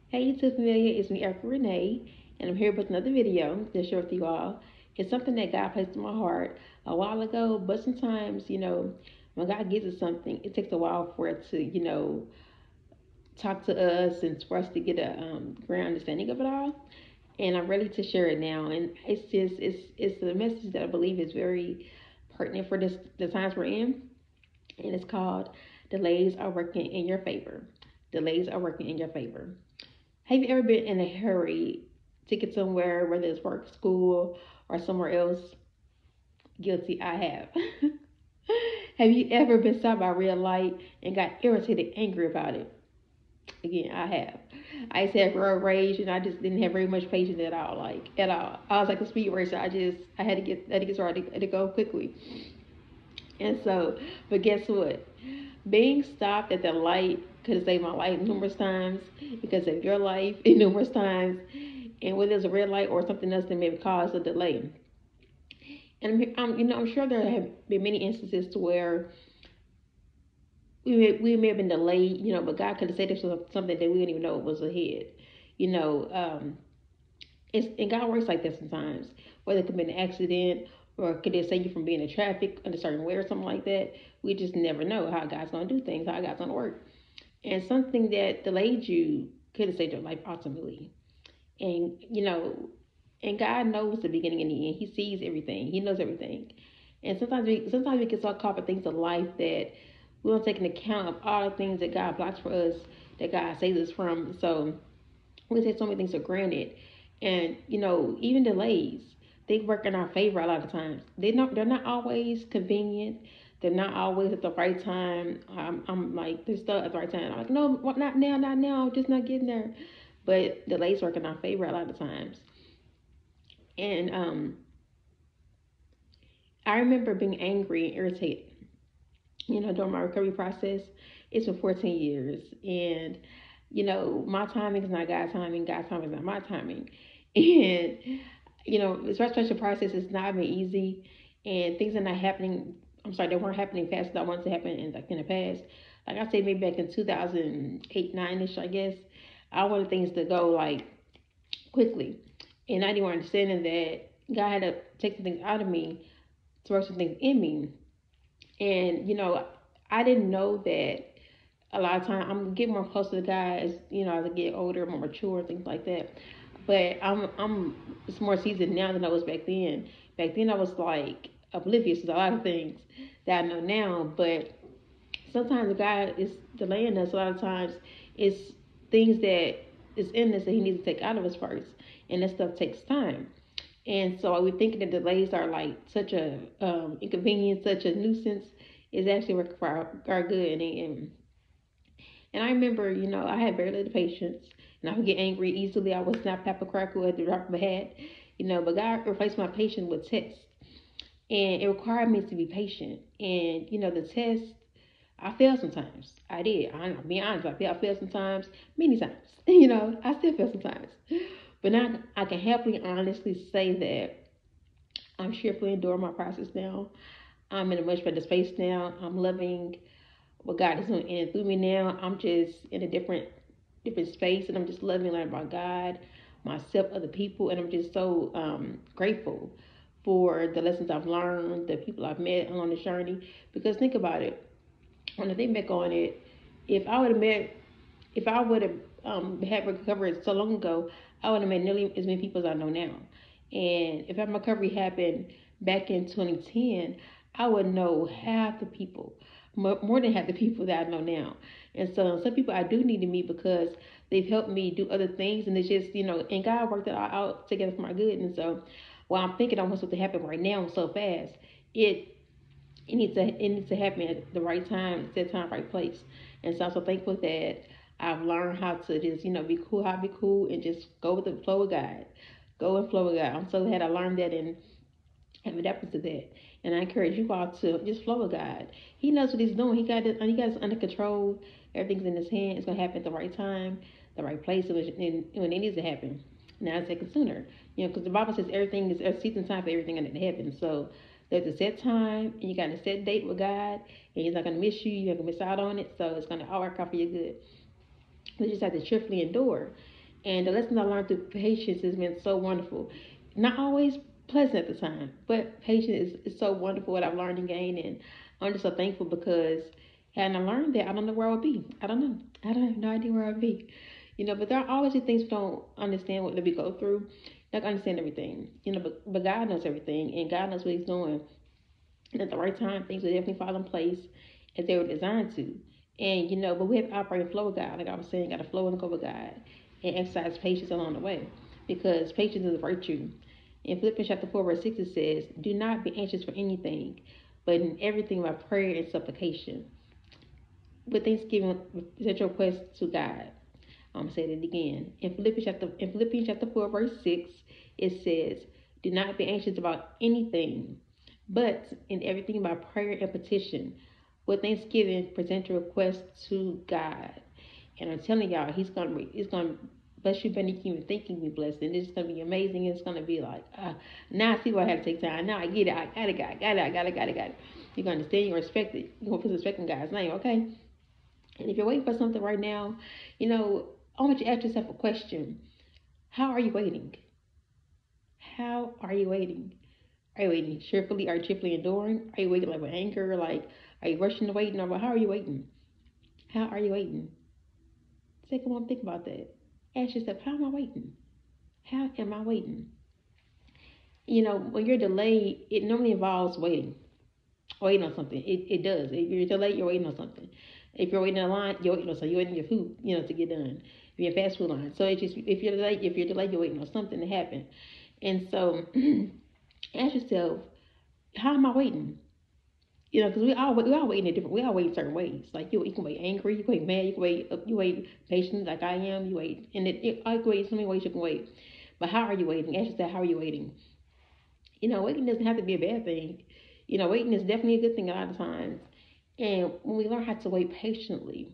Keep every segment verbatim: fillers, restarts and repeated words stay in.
Hey YouTube familiar, it's me Erica Renee, and I'm here with another video to share with you all. It's something that God placed in my heart a while ago, but sometimes, you know, when God gives us something, it takes a while for it to, you know, talk to us and for us to get a um, great understanding of it all. And I'm ready to share it now. And it's just, it's, it's a message that I believe is very pertinent for this the times we're in, and it's called "Delays Are Working in Your Favor." Delays are working in your favor. Have you ever been in a hurry to get somewhere, whether it's work, school, or somewhere else? Guilty, I have. Have you ever been stopped by a red light and got irritated, angry about it? Again, I have. I used to have road rage, and I just didn't have very much patience at all, like at all. I was like a speed racer. I just, I had to get, I had to get started, I had to go quickly. And so, but guess what? Being stopped at the light could have saved my life numerous times because of your life numerous times. And whether it's a red light or something else that may have caused a delay. And I'm, you know, I'm sure there have been many instances to where we may, we may have been delayed, you know, but God could have said this was something that we didn't even know was ahead. You know, um, it's, and God works like that sometimes. Whether it could be an accident or could it save you from being in traffic in a certain way or something like that. We just never know how God's going to do things, how God's going to work. And something that delayed you could have saved your life ultimately. And, you know, and God knows the beginning and the end. He sees everything. He knows everything. And sometimes we sometimes we get so caught up in things of life that we don't take into account of all the things that God blocks for us, that God saves us from. So we take so many things for granted. And, you know, even delays, they work in our favor a lot of times. They not they're not always convenient. They're not always at the right time. I'm, I'm like, they're still at the right time. I'm like, no, not now, not now. I'm just not getting there. But delays work in our favor a lot of times. And um, I remember being angry and irritated, you know, during my recovery process. It's been fourteen years. And, you know, my timing is not God's timing. God's timing is not my timing. And, you know, this restoration process has not been easy. And things are not happening. I'm sorry, they weren't happening fast as I wanted to happen in, like, in the past. Like I said, maybe back in two thousand eight, nine ish, I guess. I wanted things to go, like, quickly. And I didn't understanding that God had to take some things out of me to work some things in me. And, you know, I didn't know that a lot of time I'm getting more close to the God as, you know, as I get older, more mature, things like that. But I'm I'm it's more seasoned now than I was back then. Back then I was like oblivious to a lot of things that I know now. But sometimes God is delaying us. A lot of times it's things that is in us that He needs to take out of us first, and that stuff takes time. And so we're thinking that delays are like such a um, inconvenience, such a nuisance. Is actually working for our, our good. And, and and I remember, you know, I had very little patience, and I would get angry easily. I would snap, pepper, crackle at the drop of a hat, you know. But God replaced my patience with tests, and it required me to be patient. And you know, the test, I failed sometimes. I did. I, I'll be honest. I failed, I failed sometimes, many times. You know, I still fail sometimes. But now I can happily, honestly say that I'm cheerfully enduring my process now. I'm in a much better space now. I'm loving what God is doing in and through me now. I'm just in a different different space, and I'm just loving learning about God, myself, other people, and I'm just so um, grateful for the lessons I've learned, the people I've met along this journey. Because think about it, when I think back on it, if I would have met, if I would have um, had recovered so long ago, I would have met nearly as many people as I know now. And if my recovery happened back in twenty ten, I would know half the people, more than half the people that I know now. And so some people I do need to meet because they've helped me do other things, and it's just, you know, and God worked it all out together for my good. And so while I'm thinking I want something to happen right now so fast, it it needs to it needs to happen at the right time, set time, right place. And so I'm so thankful that I've learned how to just, you know, be cool, how to be cool, and just go with the flow of God. Go and flow with God. I'm so glad I learned that and have adapted to that. And I encourage you all to just flow with God. He knows what He's doing. He got it. He got it under control. Everything's in His hand. It's gonna happen at the right time, the right place, and when it needs to happen. Now it's taking sooner, you know, because the Bible says everything is a season time for everything under the heaven. So there's a set time, and you got a set date with God, and He's not gonna miss you. You're not gonna miss out on it. So it's gonna all work out for your good. We just have to cheerfully endure. And the lessons I learned through patience has been so wonderful. Not always pleasant at the time, but patience is, is so wonderful what I've learned and gained. And I'm just so thankful because hadn't I learned that, I don't know where I would be. I don't know. I don't have no idea where I'd be. You know, but there are always these things we don't understand what we go through. Not understand everything, you know, but, but God knows everything and God knows what He's doing. And at the right time, things will definitely fall in place as they were designed to. And, you know, but we have to operate in flow with God. Like I was saying, got to flow and go with God and exercise patience along the way because patience is a virtue. In Philippians chapter four, verse six, it says, do not be anxious for anything, but in everything by prayer and supplication. With thanksgiving, present your requests to God. I'm gonna say that again. In Philippians chapter in Philippians chapter four, verse six, it says, do not be anxious about anything, but in everything by prayer and petition. With thanksgiving, present your request to God. And I'm telling y'all, He's gonna be, He's gonna bless you better than you can even think you can be blessed. And it's gonna be amazing. It's gonna be like, uh, now I see why I had to take time. Now I get it. I got it, got it, got it, I got it, got it, got it. You're gonna understand, you respect it. You're gonna put respect in God's name, okay? And if you're waiting for something right now, you know, I want you to ask yourself a question. How are you waiting? How are you waiting? Are you waiting cheerfully? Are you cheerfully enduring? Are you waiting like with anger? Like, are you rushing to waiting? Or how are you waiting? How are you waiting? Take a moment, think about that. Ask yourself, how am I waiting? How am I waiting? You know, when you're delayed, it normally involves waiting. Waiting on something. It, it does. If you're delayed, you're waiting on something. If you're waiting in a line, you're waiting on something. You're waiting your food, you know, to get done. If you're a fast food line. So it's just, if you're delayed, if you're delayed, you're waiting on something to happen. And so ask yourself, how am I waiting? You know, because we all we all waiting in different. We all wait in certain ways. Like you, you can wait angry, you can wait mad, you can wait, you wait patient, like I am. You wait, and it, it I can wait so many ways you can wait. But how are you waiting? Ask yourself, how are you waiting? You know, waiting doesn't have to be a bad thing. You know, waiting is definitely a good thing a lot of times. And when we learn how to wait patiently,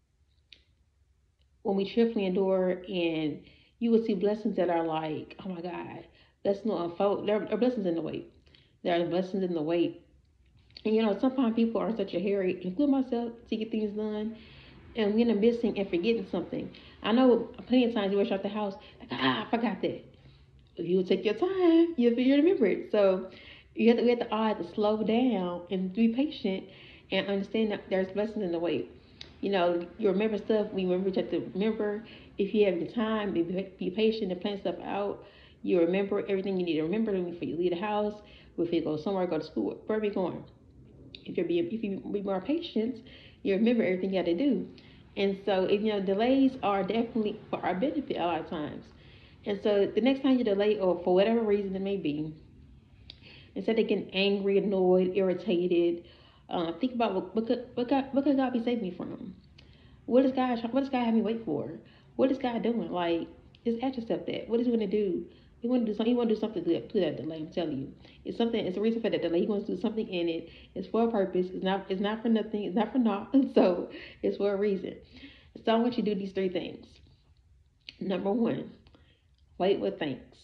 when we cheerfully endure, and you will see blessings that are like, oh my God, blessings will unfold. There are blessings in the wait. There are blessings in the wait. And you know, sometimes people are such a hurry, including myself, to get things done, and we end up missing and forgetting something. I know plenty of times you rush out the house, like, ah, I forgot that. If you would take your time, you'll be remember it. So you have to, we have to all have to slow down and be patient and understand that there's blessings in the wait. You know, you remember stuff. We remember you have to remember. If you have the time, be, be patient and plan stuff out. You remember everything you need to remember before you leave the house, before you go somewhere, go to school, wherever you're going. If you're being, if you be more patient, you remember everything you got to do. And so, if, you know, delays are definitely for our benefit a lot of times. And so, the next time you delay, or for whatever reason it may be, instead of getting angry, annoyed, irritated, uh, think about what, what could what God, what could God be saving me from? What is God? What does God have me wait for? What is God doing? Like, just ask yourself that. What is He going to do? He want to do something. He want to do something to, to that delay. I'm telling you, it's something. It's a reason for that delay. He wants to do something in it. It's for a purpose. It's not. It's not for nothing. It's not for naught. So it's for a reason. So I want you to do these three things. Number one, wait with thanks.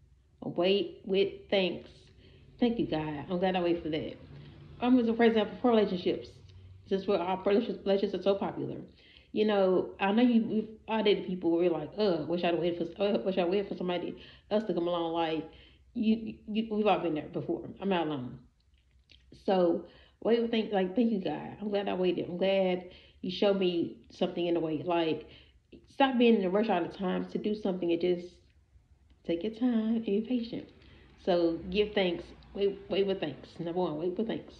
Wait with thanks. Thank you, God. I'm glad I wait for that. I'm um, for example, for relationships. Since we're our relationships are so popular. You know, I know you. We've all dated people where we're like, "Uh, wish I'd waited for. Uh, wish I waited for somebody else to come along." Like, you, you, we've all been there before. I'm not alone. So, wait with think like, thank you, God. I'm glad I waited. I'm glad you showed me something in a way. Like, stop being in a rush all the time to do something and just take your time and be patient. So, give thanks. Wait, wait with thanks. Number one, wait with thanks.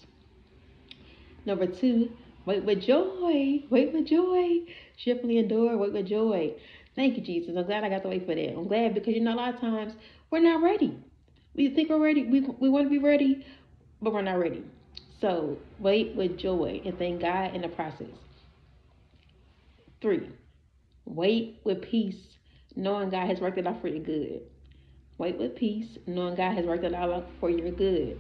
Number two, wait with joy. Wait with joy. Cheerfully endure. Wait with joy. Thank you, Jesus. I'm glad I got to wait for that. I'm glad because, you know, a lot of times we're not ready. We think we're ready. We, we want to be ready, but we're not ready. So wait with joy and thank God in the process. Three, wait with peace, knowing God has worked it out for your good. Wait with peace, knowing God has worked it out for your good.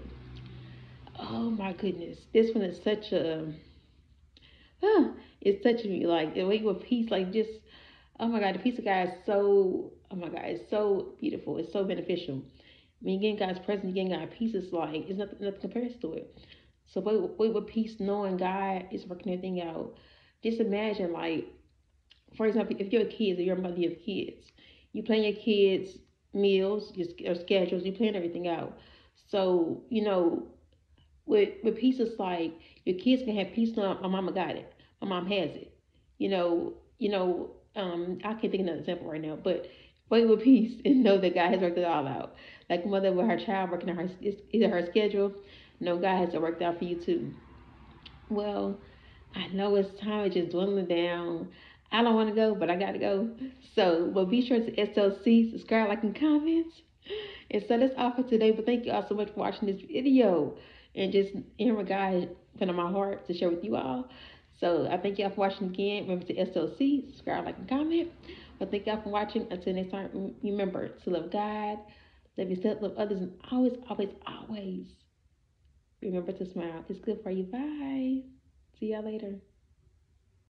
Oh my goodness. This one is such a huh, it's touching me. Like, wait with peace, like just oh my God, the peace of God is so oh my God, it's so beautiful, it's so beneficial. When you get in God's presence, you get in God's peace, it's like it's nothing nothing compares to it. So wait, wait with peace, knowing God is working everything out. Just imagine, like, for example, if you're a kid or you're a mother of kids, You plan your kids' meals, your, your schedules. You plan everything out. So you know, with with peace, it's like your kids can have peace. Now, my mama got it. My mom has it. You know, you know. Um, I can't think of another example right now, but wait with peace and know that God has worked it all out. Like mother with her child working on her either her schedule. No, God has it worked out for you too. Well, I know it's time. It's just dwindling down. I don't want to go, but I got to go. So, well, be sure to S L C, subscribe, like, and comment. And so that's all for today. But thank you all so much for watching this video and just hearing what God put on my heart to share with you all. So I thank y'all for watching again. Remember to S L C, subscribe, like, and comment. But thank y'all for watching. Until next time, remember to love God, love yourself, love others, and always, always, always remember to smile. It's good for you. Bye. See y'all later.